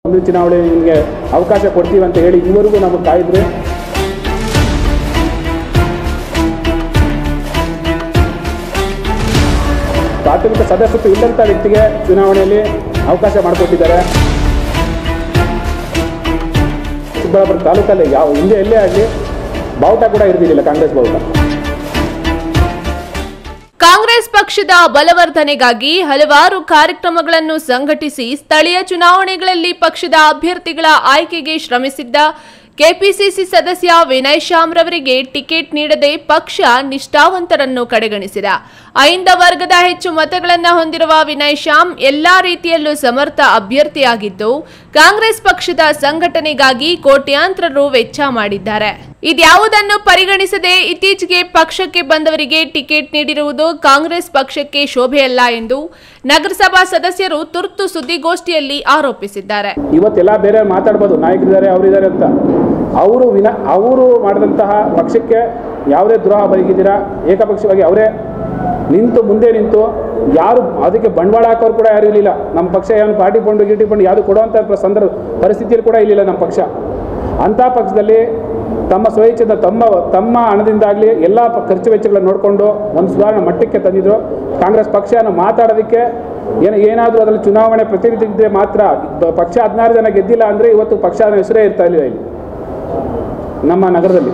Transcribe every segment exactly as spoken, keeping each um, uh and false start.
ಮುಂದಿನ ಚುನಾವಣೆ ನಿಮಗೆ ಅವಕಾಶ ಕೊಡ್ತೀವಿ ಅಂತ ಹೇಳಿ ಇವರೆಗೂ ನಮಗೆ ಕಾಯಿದ್ರು. ಪ್ರಾಥಮಿಕ ಸದಸ್ಯತ್ವ ಇಲ್ಲಂತ ವ್ಯಕ್ತಿಗೆ ಚುನಾವಣೆಯಲ್ಲಿ ಅವಕಾಶ ಮಾಡಿಕೊಟ್ಟಿದ್ದಾರೆ. ಚಿಕ್ಕಬಳ್ಳಾಪುರ ತಾಲೂಕಲ್ಲಿ ಯಾವ ಹಿಂದೆ ಎಲ್ಲೇ ಆಗಲಿ ಬಾವುಟ ಕೂಡ ಇರ್ತಿರಲಿಲ್ಲ, ಕಾಂಗ್ರೆಸ್ ಬಾವುಟ. ಕಾಂಗ್ರೆಸ್ ಪಕ್ಷದ ಬಲವರ್ಧನೆಗಾಗಿ ಹಲವಾರು ಕಾರ್ಯಕ್ರಮಗಳನ್ನು ಸಂಘಟಿಸಿ ಸ್ಥಳೀಯ ಚುನಾವಣೆಗಳಲ್ಲಿ ಪಕ್ಷದ ಅಭ್ಯರ್ಥಿಗಳ ಆಯ್ಕೆಗೆ ಶ್ರಮಿಸಿದ್ದ ಕೆಪಿಸಿಸಿ ಸದಸ್ಯ ವಿನಯ್ ಶ್ಯಾಮ್ ರವರಿಗೆ ಟಿಕೆಟ್ ನೀಡದೆ ಪಕ್ಷ ನಿಷ್ಠಾವಂತರನ್ನು ಕಡೆಗಣಿಸಿದ. ಐಂದ ವರ್ಗದ ಹೆಚ್ಚು ಮತಗಳನ್ನು ಹೊಂದಿರುವ ವಿನಯ್ ಶ್ಯಾಮ್ ಎಲ್ಲಾ ರೀತಿಯಲ್ಲೂ ಸಮರ್ಥ ಅಭ್ಯರ್ಥಿಯಾಗಿದ್ದು ಕಾಂಗ್ರೆಸ್ ಪಕ್ಷದ ಸಂಘಟನೆಗಾಗಿ ಕೋಟ್ಯಾಂತರ ರು ವೆಚ್ಚ ಮಾಡಿದ್ದಾರೆ. ಇದ್ಯಾವುದನ್ನು ಪರಿಗಣಿಸದೆ ಇತ್ತೀಚೆಗೆ ಪಕ್ಷಕ್ಕೆ ಬಂದವರಿಗೆ ಟಿಕೆಟ್ ನೀಡಿರುವುದು ಕಾಂಗ್ರೆಸ್ ಪಕ್ಷಕ್ಕೆ ಶೋಭೆಯಲ್ಲ ಎಂದು ನಗರಸಭಾ ಸದಸ್ಯರು ತುರ್ತು ಸುದ್ದಿಗೋಷ್ಠಿಯಲ್ಲಿ ಆರೋಪಿಸಿದ್ದಾರೆ. ಇವತ್ತೆಲ್ಲ ಬೇರೆ ಮಾತಾಡಬಹುದು, ನಾಯಕರಿದ್ದಾರೆ ಅವರಿದ್ದಾರೆ ಅಂತ. ಅವರು ವಿನ ಅವರು ಮಾಡಿದಂತಹ ಪಕ್ಷಕ್ಕೆ ಯಾವುದೇ ದ್ರೋಹ ಬಗೆದಿರಾ ಏಕಪಕ್ಷವಾಗಿ ಅವರೇ ನಿಂತು ಮುಂದೆ ನಿಂತು ಯಾರು ಅದಕ್ಕೆ ಬಂಡವಾಳ ಹಾಕೋರು ಕೂಡ ಯಾರು ಇರಲಿಲ್ಲ. ನಮ್ಮ ಪಕ್ಷ ಏನು ಪಾರ್ಟಿ ಫಂಡು ಗಿಟಿ ಫಂಡು ಯಾವುದು ಕೊಡುವಂಥ ಸಂದರ್ಭ ಪರಿಸ್ಥಿತಿಯಲ್ಲಿ ಕೂಡ ಇರಲಿಲ್ಲ ನಮ್ಮ ಪಕ್ಷ. ಅಂಥ ಪಕ್ಷದಲ್ಲಿ ತಮ್ಮ ಸ್ವಇಚ್ಛೆದ ತಮ್ಮ ತಮ್ಮ ಹಣದಿಂದಾಗಲಿ ಎಲ್ಲ ಖರ್ಚು ವೆಚ್ಚಗಳನ್ನು ನೋಡಿಕೊಂಡು ಒಂದು ಸುಧಾರಣೆ ಮಟ್ಟಕ್ಕೆ ತಂದಿದ್ರು. ಕಾಂಗ್ರೆಸ್ ಪಕ್ಷನ ಮಾತಾಡೋದಕ್ಕೆ ಏನು ಏನಾದರೂ ಅದರಲ್ಲಿ ಚುನಾವಣೆ ಪ್ರತಿನಿಧಿಸಿದ್ರೆ ಮಾತ್ರ ಪಕ್ಷ ಹದಿನಾರು ಜನ ಗೆದ್ದಿಲ್ಲ ಅಂದರೆ ಇವತ್ತು ಪಕ್ಷದ ಹೆಸರೇ ಇರ್ತಾ ಇಲ್ಲ ಇಲ್ಲಿ ನಮ್ಮ ನಗರದಲ್ಲಿ.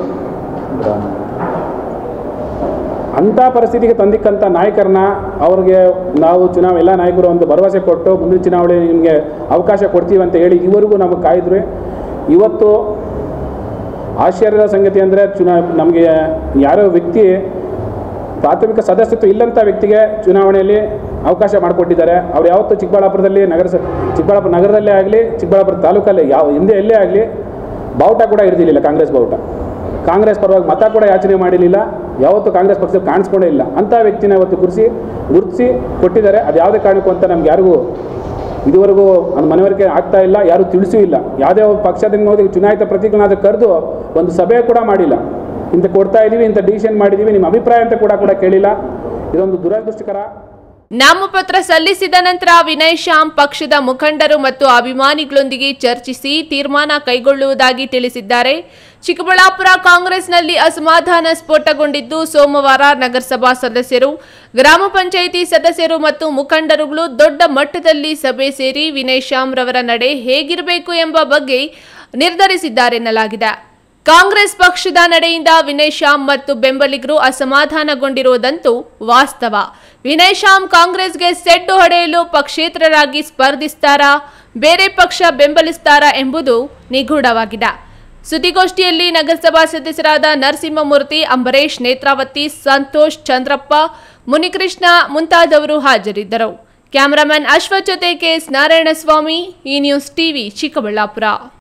ಅಂಥ ಪರಿಸ್ಥಿತಿಗೆ ತಂದಿಕ್ಕಂಥ ನಾಯಕರನ್ನ ಅವ್ರಿಗೆ ನಾವು ಚುನಾವಣೆ ಎಲ್ಲ ನಾಯಕರು ಒಂದು ಭರವಸೆ ಕೊಟ್ಟು ಮುಂದಿನ ಚುನಾವಣೆ ನಿಮಗೆ ಅವಕಾಶ ಕೊಡ್ತೀವಿ ಅಂತ ಹೇಳಿ ಇವರೆಗೂ ನಮಗೆ ಕಾಯಿದ್ರು. ಇವತ್ತು ಆಶ್ಚರ್ಯದ ಸಂಗತಿ ಅಂದರೆ ಚುನಾ ನಮಗೆ ಯಾರೋ ವ್ಯಕ್ತಿ ಪ್ರಾಥಮಿಕ ಸದಸ್ಯತ್ವ ಇಲ್ಲಂಥ ವ್ಯಕ್ತಿಗೆ ಚುನಾವಣೆಯಲ್ಲಿ ಅವಕಾಶ ಮಾಡಿಕೊಟ್ಟಿದ್ದಾರೆ. ಅವ್ರು ಯಾವತ್ತೂ ಚಿಕ್ಕಬಳ್ಳಾಪುರದಲ್ಲಿ ನಗರ ಚಿಕ್ಕಬಳ್ಳಾಪುರ ನಗರದಲ್ಲೇ ಆಗಲಿ ಚಿಕ್ಕಬಳ್ಳಾಪುರ ತಾಲೂಕಲ್ಲೇ ಯಾವ ಹಿಂದೆ ಎಲ್ಲೇ ಆಗಲಿ ಬಾವುಟ ಕೂಡ ಇರ್ತಿರಲಿಲ್ಲ, ಕಾಂಗ್ರೆಸ್ ಬಾವುಟ. ಕಾಂಗ್ರೆಸ್ ಪರವಾಗಿ ಮತ ಕೂಡ ಯಾಚನೆ ಮಾಡಿರಲಿಲ್ಲ, ಯಾವತ್ತೂ ಕಾಂಗ್ರೆಸ್ ಪಕ್ಷದಲ್ಲಿ ಕಾಣಿಸ್ಕೊಂಡೇ ಇಲ್ಲ. ಅಂಥ ವ್ಯಕ್ತಿನ ಇವತ್ತು ಗುರುಸಿ ಗುರುತಿಸಿ ಕೊಟ್ಟಿದ್ದಾರೆ. ಅದು ಯಾವುದೇ ಕಾರಣಕ್ಕೂ ಅಂತ ನಮ್ಗೆ ಯಾರಿಗೂ ಇದುವರೆಗೂ ಅದು ಮನವರಿಕೆ ಆಗ್ತಾ ಇಲ್ಲ, ಯಾರೂ ತಿಳಿಸೂ ಇಲ್ಲ. ಯಾವುದೇ ಪಕ್ಷದಿಂದ ಹೋಗಿ ಚುನಾಯಿತ ಪ್ರತಿಗಳನ್ನಾದರೂ ಕರೆದು ಒಂದು ಸಭೆ ಕೂಡ ಮಾಡಿಲ್ಲ. ಇಂಥ ಕೊಡ್ತಾ ಇದ್ದೀವಿ, ಇಂಥ ಡಿಸಿಷನ್ ಮಾಡಿದ್ದೀವಿ, ನಿಮ್ಮ ಅಭಿಪ್ರಾಯ ಅಂತ ಕೂಡ ಕೂಡ ಕೇಳಿಲ್ಲ. ಇದೊಂದು ದುರದೃಷ್ಟಕರ. ನಾಮಪತ್ರ ಸಲ್ಲಿಸಿದ ನಂತರ ವಿನಯ್ ಶ್ಯಾಮ್ ಪಕ್ಷದ ಮುಖಂಡರು ಮತ್ತು ಅಭಿಮಾನಿಗಳೊಂದಿಗೆ ಚರ್ಚಿಸಿ ತೀರ್ಮಾನ ಕೈಗೊಳ್ಳುವುದಾಗಿ ತಿಳಿಸಿದ್ದಾರೆ. ಚಿಕ್ಕಬಳ್ಳಾಪುರ ಕಾಂಗ್ರೆಸ್ನಲ್ಲಿ ಅಸಮಾಧಾನ ಸ್ಫೋಟಗೊಂಡಿದ್ದು ಸೋಮವಾರ ನಗರಸಭಾ ಸದಸ್ಯರು, ಗ್ರಾಮ ಪಂಚಾಯಿತಿ ಸದಸ್ಯರು ಮತ್ತು ಮುಖಂಡರುಗಳು ದೊಡ್ಡ ಮಟ್ಟದಲ್ಲಿ ಸಭೆ ಸೇರಿ ವಿನಯ್ ಶ್ಯಾಮ್ ರವರ ನಡೆ ಹೇಗಿರಬೇಕು ಎಂಬ ಬಗ್ಗೆ ನಿರ್ಧರಿಸಿದ್ದಾರೆನ್ನಲಾಗಿದೆ. ಕಾಂಗ್ರೆಸ್ ಪಕ್ಷದ ನಡೆಯಿಂದ ವಿನಯ್ ಶ್ಯಾಮ್ ಮತ್ತು ಬೆಂಬಲಿಗರು ಅಸಮಾಧಾನಗೊಂಡಿರುವುದಂತೂ ವಾಸ್ತವ. ವಿನಯ್ ಶ್ಯಾಮ್ ಕಾಂಗ್ರೆಸ್ಗೆ ಸೆಡ್ಡು ಹೊಡೆಯಲು ಪಕ್ಷೇತರರಾಗಿ ಸ್ಪರ್ಧಿಸ್ತಾರಾ, ಬೇರೆ ಪಕ್ಷ ಬೆಂಬಲಿಸ್ತಾರಾ ಎಂಬುದು ನಿಗೂಢವಾಗಿದೆ. ಸುದ್ದಿಗೋಷ್ಠಿಯಲ್ಲಿ ನಗರಸಭಾ ಸದಸ್ಯರಾದ ನರಸಿಂಹಮೂರ್ತಿ, ಅಂಬರೀಶ್ ನೇತ್ರಾವತಿ, ಸಂತೋಷ್, ಚಂದ್ರಪ್ಪ, ಮುನಿಕೃಷ್ಣ ಮುಂತಾದವರು ಹಾಜರಿದ್ದರು. ಕ್ಯಾಮರಾಮನ್ ಅಶ್ವಥ್ ಜೊತೆ ಕೆಎಸ್ ನಾರಾಯಣಸ್ವಾಮಿ, ಈ ನ್ಯೂಸ್ ಟಿವಿ, ಚಿಕ್ಕಬಳ್ಳಾಪುರ.